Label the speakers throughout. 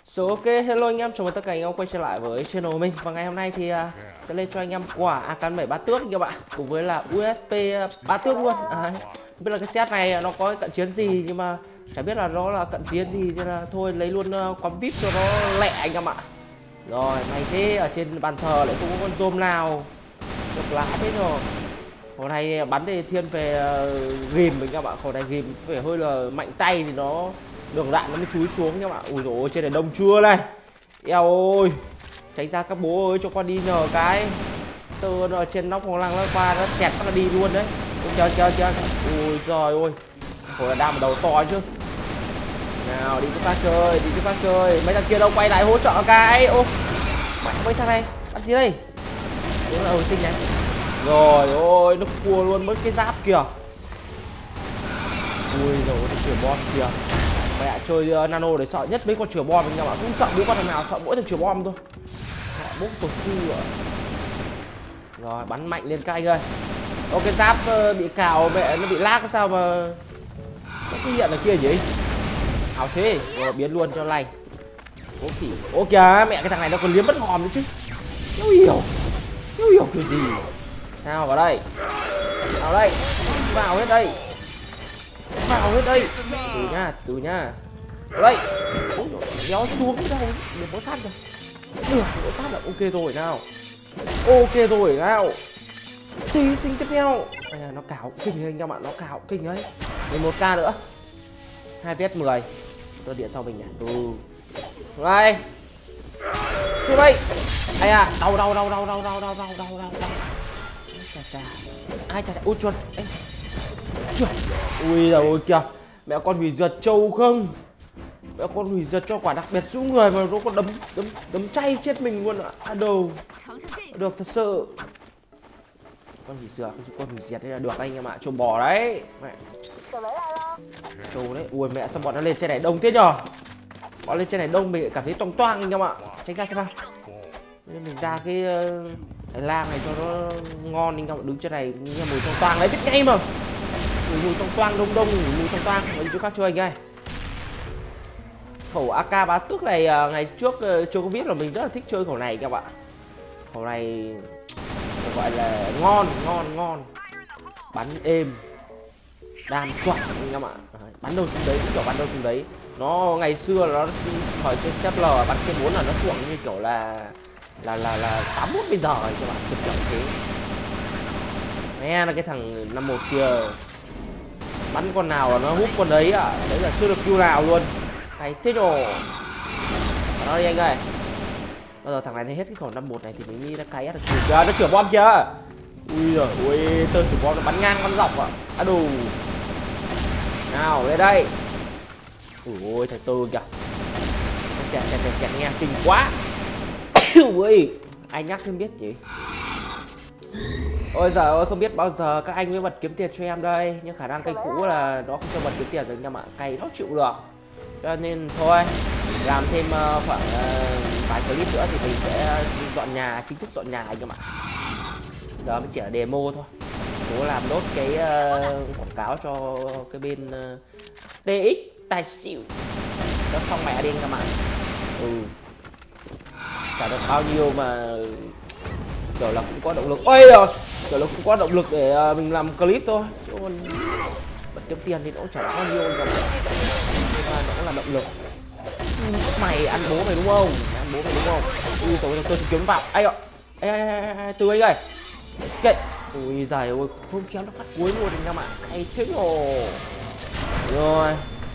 Speaker 1: Ok, hello anh em, chào mừng tất cả anh em quay trở lại với channel mình. Và ngày hôm nay thì sẽ lên cho anh em quả AK-7 ba tước các bạn, cùng với là USP ba tước luôn. Không biết là cái set này nó có cái cận chiến gì, nhưng mà chả biết là nó là cận chiến gì, nên là thôi lấy luôn quắm vip cho nó lẹ anh em ạ. Rồi, may thế, ở trên bàn thờ lại không có con zoom nào, được lạ thế rồi. Hồi này bắn thì thiên về ghim mình các bạn, hồi này ghim phải hơi là mạnh tay thì nó đường đạn nó mới chúi xuống các bạn. Ui dồi ôi, trên này đông chưa này, eo ơi, tránh ra các bố ơi, cho con đi nhờ cái từ ở trên nóc hoàng lăng nó qua nó xẹt nó đi luôn đấy. Ôi trời, ui giời ơi, hồi là đam đầu to chứ. Nào đi cho các chơi, mấy thằng kia đâu quay lại hỗ trợ cái. Ô mẹ, mấy thằng này ăn gì đây, đúng là hồi sinh này. Rồi ôi, nó cua luôn mất cái giáp kìa. Ui dồi ôi, chửa bom kìa. Mẹ chơi nano để sợ nhất mấy con chửa bom mình, không sợ bố con thằng nào, sợ mỗi thằng chửa bom thôi. Họ bốc tổ sư ạ. Rồi bắn mạnh lên các anh ơi. Ô, cái giáp bị cào mẹ, nó bị lag sao mà nó cứ hiện ở kia gì ảo thế. Rồi biến luôn cho lành. Ô khỉ, ô kìa, mẹ cái thằng này nó còn liếm mất hòm nữa chứ. Đâu hiểu cái gì. Nào vào đây, vào đây, vào hết đây, từ nha vào đây. Đéo xuống đâu, được bó sát rồi, là ok rồi nào. Tí sinh tiếp theo. Nó cào kinh đấy anh em ạ, nó cào kinh đấy. 11k nữa, 2 vết 10. Tôi điện sau mình nhỉ. Đây xuống đây. Ai à, đau. Chà. Ai chà, ôi chuột. Chuột. Ui giời ơi kìa. Mẹ con hủy diệt trâu không? Mẹ con hủy diệt cho quả đặc biệt xuống người mà nó còn đấm chay chết mình luôn ạ. Đồ. Được thật sự. Con hủy diệt đây là được anh em ạ, trâu bò đấy. Mẹ. Trâu đấy. Ui mẹ, sao bọn nó lên trên này đông thế nhở? Bọn lên trên này đông mình cảm thấy toang toang anh em ạ. Tránh ra xem nào. Nên mình ra cái hành lang này cho nó ngon anh em, đứng trên này nghe mùi toang toang đấy biết ngay mà. Mùi toang toang đông mùi toang toang. Mấy chỗ khác chơi anh ơi. Khẩu AK bá tước này ngày trước chưa có biết là mình rất là thích chơi khẩu này các bạn. Khẩu này gọi là ngon. Bắn êm, đam chuẩn anh em ạ. Bắn đâu chúng đấy, cũng kiểu bắn đâu chúng đấy. Nó ngày xưa nó thời trên CFL bắn C4 là nó chuộng như kiểu là 81 bây giờ các bạn, kiểu thế. Nghe là cái thằng 51 kia bắn con nào là nó hút con đấy ạ. Đấy là chưa được kill nào luôn. Cái thế đồ. Đó đi anh ơi. Bây giờ thằng này hết cái khẩu 51 này thì mình nghĩ nó cay được kìa, nó chửa bom chưa. Ui giời ui, tơ chửa bom nó bắn ngang bắn dọc ạ. Đủ. Nào lên đây. Ui thằng Tư kìa. Xẹt nghe kinh quá. Ui, anh nhắc thêm biết gì. Ôi giời ơi, không biết bao giờ các anh mới bật kiếm tiền cho em đây. Nhưng khả năng cây cũ là nó không cho bật kiếm tiền rồi anh em ạ. Cây nó chịu được. Cho nên thôi, làm thêm khoảng vài clip nữa thì mình sẽ dọn nhà, chính thức dọn nhà anh em ạ. Giờ mới chỉ là demo thôi. Cố làm nốt cái quảng cáo cho cái bên TX tài xỉu cho xong mẹ đi các bạn. Chả được bao nhiêu mà kiểu là cũng có động lực. Ôi rồi, kiểu là cũng có động lực để mình làm clip thôi. Chứ còn bật kiếm tiền thì nó cũng chả được bao nhiêu cả. Nó cũng là động lực. Mày ăn bố mày đúng không? Ui tôi kiếm vào. Ai ạ. Ê, Tư anh ơi. Kệ. Ui giời ơi, không chém nó phát cuối luôn anh em ạ. Hay thế rồi.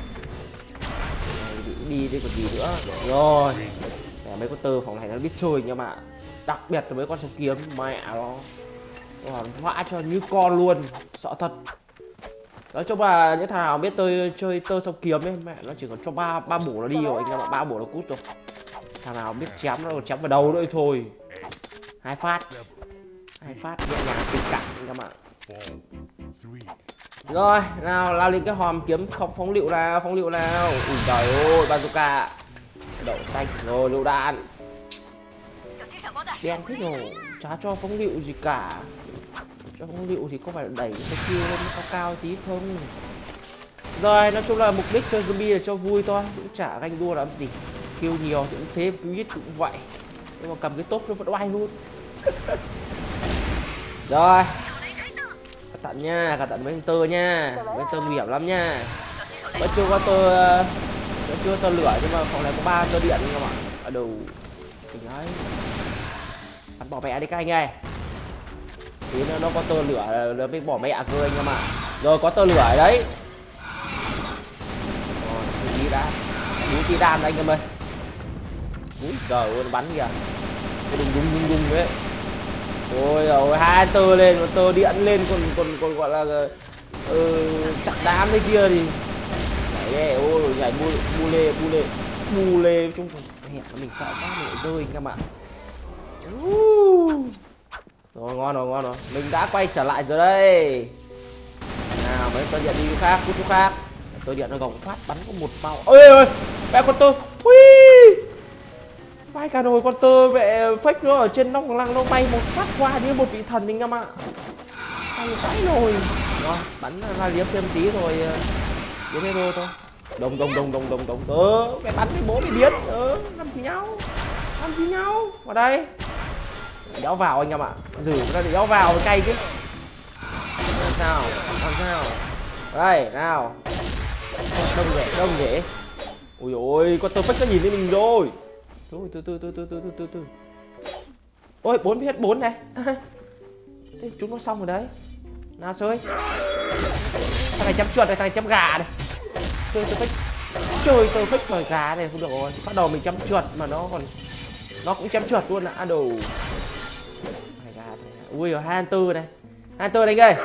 Speaker 1: Đi đây còn gì nữa. Rồi. Mấy con tơ phòng này nó biết chơi anh em ạ. Đặc biệt là mấy con sông kiếm, mẹ nó vã cho như con luôn, sợ thật. Nói chung là những thằng nào biết chơi tơ sông kiếm ấy, mẹ nó chỉ còn cho ba bổ nó đi rồi anh em ạ, 3 bổ nó cút rồi. Thằng nào biết chém nó còn chém vào đầu nữa thôi. Hai phát nhẹ nhàng tình cảm anh em ạ. Rồi nào lao lên cái hòm kiếm không phóng lựu nào. Ui trời ơi, bazooka đậu xanh rồi, lựu đạn đen thế rồi, chả cho phóng lựu gì cả. Cho phóng lựu thì có phải đẩy cái kia lên cao tí không. Rồi nói chung là mục đích chơi zombie là cho vui thôi, cũng chả ganh đua làm gì. kêu nhiều thì cũng thế, Twitch cũng vậy, nhưng mà cầm cái top nó vẫn oai luôn. Rồi cẩn thận nha, cẩn thận với anh Tơ nha, với Tơ nguy hiểm lắm nha. Vẫn chưa có tơ lửa, nhưng mà phòng này có 3 tơ điện các bạn. Ở đầu tỉnh ấy, bắn bỏ mẹ đi các anh ơi, tí nữa nó có tơ lửa nó mới bỏ mẹ cơ anh em ạ. Rồi có tơ lửa ở đấy. Rồi cái gì đã bú tí đan anh em ơi. Úi giời ơi nó bắn kìa, đùng đùng đấy. Ôi rồi 2 tơ lên, một tơ điện lên còn gọi là chặt đám đấy kia thì đấy. Ôi nhảy bu lê chung hẹn mình sợ quá mình lại rơi anh em ạ. Rồi ngon rồi, mình đã quay trở lại rồi đây. Nào mấy tơ điện đi khác, cút chỗ khác. Tơ điện nó gồng phát bắn có một bao. Ôi ơi mẹ con tơ, ui vai cả nồi con tơ mẹ fake nó ở trên nóc lăng, nó bay một phát qua như một vị thần anh em ạ. Tay vãi rồi. Rồi bắn ra liếm thêm tí rồi biến hero thôi. Đồng mẹ bắn cái bố bị biến. Làm gì nhau vào đây, đéo vào anh em ạ, rử ra để đéo vào với cay chứ. Làm sao đây nào, đông dễ. Ui ôi con tơ fake nó nhìn thấy mình rồi. Thôi từ. Ôi 4 hết 4 này. Thế chúng nó xong rồi đấy. Nào chơi. Thằng này chấm chuột này, thằng này chấm gà này. Chơi tơ fake mà gà này không được rồi. Bắt đầu mình chấm chuột mà nó cũng chấm chuột luôn ạ. Đồ. Ui rồi 24 này. 24 đánh ơi.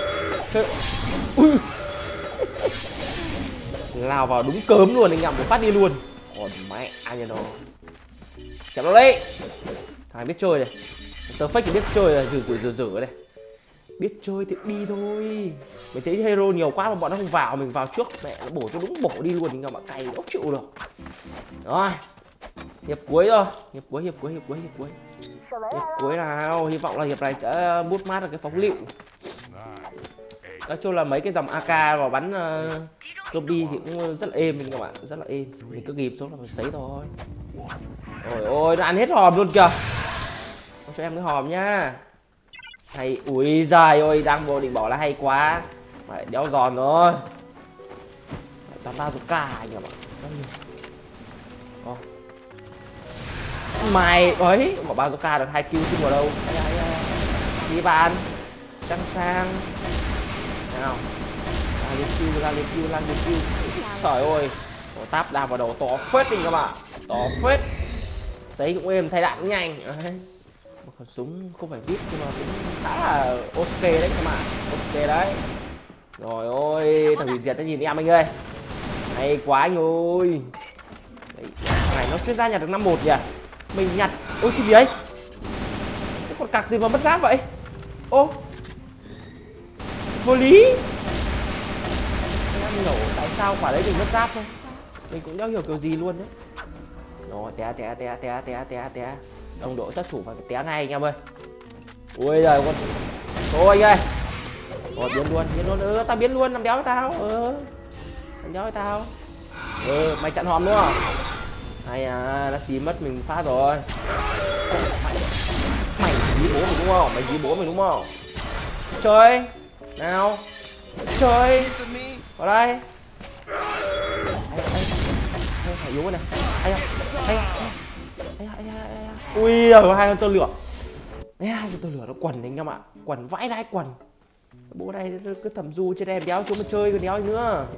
Speaker 1: Lao vào đúng cớm luôn anh em, một phát đi luôn. Còn mẹ ai nhà nó. Chém nó đấy. Thằng này biết chơi này. Tơ fake thì biết chơi là rử này. Biết chơi thì đi thôi. Mình thấy hero nhiều quá mà bọn nó không vào, mình vào trước mẹ nó bổ cho đúng bổ đi luôn, nhưng mà cay đéo chịu được. Rồi. Hiệp cuối rồi, hiệp cuối nào, hy vọng là hiệp này sẽ bút mát được cái phóng lựu. Nói chung là mấy cái dòng AK vào bắn zombie thì cũng rất là êm mình các bạn, rất là êm. Mình cứ ghim xuống là mình sấy thôi. Ôi ôi nó ăn hết hòm luôn kìa. Không cho em cái hòm nhá. Hay ui giời ơi, đang vô định bỏ là hay quá mà lại đéo giòn rồi. Toàn bao cả anh em ạ. Mày ấy mà bao ca được 2 kill chứ vào đâu. Gì bạn sẵn sàng nào, ra lên kill. Trời ơi táp đạp vào đầu to phết đi các bạn, to phết. Sấy cũng êm, thay đạn cũng nhanh. Một khẩu súng không phải vip nhưng mà cũng khá là ok đấy các bạn, ok đấy. Rồi ôi thằng hủy diệt nó nhìn em anh ơi, hay quá anh ơi. Thằng này nó chuyên gia nhặt được 51 kìa. Mình nhặt, ôi cái gì ấy, cái con cặc gì mà mất giáp vậy. Ô vô lý. Em hiểu tại sao quả đấy mình mất giáp thôi, mình cũng đéo hiểu kiểu gì luôn đấy. Rồi té. Đồng đội thất thủ phải té ngay anh em ơi. Ui giời con, thôi anh ơi. Rồi biến luôn. Tao biến luôn, làm đéo với tao. Làm đéo với tao. Mày chặn hòm đúng không? Hay à, đã xí mất mình phát rồi. Mày dí bố mình đúng không? Chơi nào, chơi vào đây. Phải yếu này. Ui giời, 2 con tơ lửa. 2 con tơ lửa nó quần anh em ạ, quần vãi đái quần. Bố này cứ thầm du trên em đéo chúng mà chơi còn đéo gì nữa.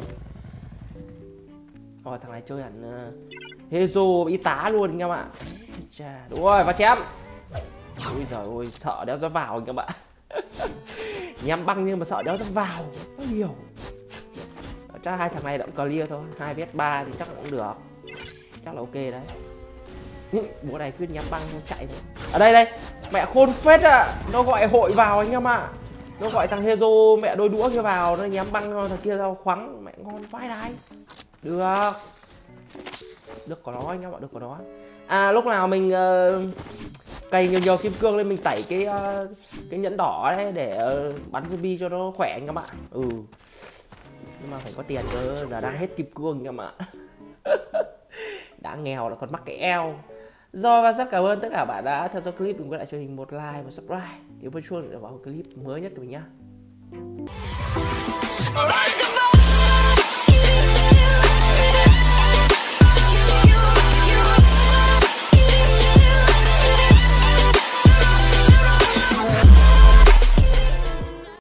Speaker 1: Rồi thằng này chơi hẳn Hezo y tá luôn anh em ạ. Chà, đúng rồi, và chém. Ui giời ơi, sợ đéo dám vào anh em ạ. Nhắm băng nhưng mà sợ đéo dám vào. Nó nhiều. Chắc 2 thằng này đã clear thôi, 2 vs 3 thì chắc cũng được. Chắc là ok đấy. Bố này cứ nhắm băng không chạy thôi. Ở đây mẹ khôn phết à. Nó gọi hội vào anh em ạ. Nó gọi thằng Hezo mẹ đôi đũa kia vào, nó nhắm băng thằng kia ra khoắng. Mẹ ngon vãi đái. Được có nó anh em ạ, được có nó. À lúc nào mình cày nhiều kim cương lên, mình tẩy cái nhẫn đỏ đấy để bắn zombie cho nó khỏe anh em ạ. Nhưng mà phải có tiền cơ, giờ đang hết kim cương anh em ạ. đã nghèo là còn mắc cái eo. Rồi và rất cảm ơn tất cả bạn đã theo dõi clip. Đừng quên lại cho mình một like và subscribe, nhớ bấm chuông để vào clip mới nhất của mình nhé.